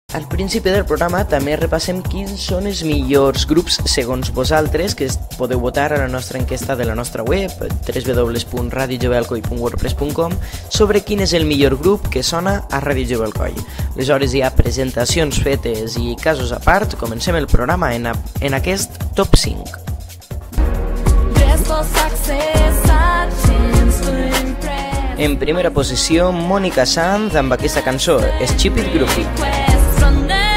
Al principi del programa també repassem quins són els millors grups segons vosaltres, que podeu votar a la nostra enquesta de la nostra web www.radiojovelcoy.wordpress.com sobre quin és el millor grup que sona a Ràdio Jovelcoy. Aleshores hi ha presentacions fetes i casos a part. Comencem el programa en aquest top 5. En primera posició, Mònica Sanz amb aquesta cançó, Stupid Groupie.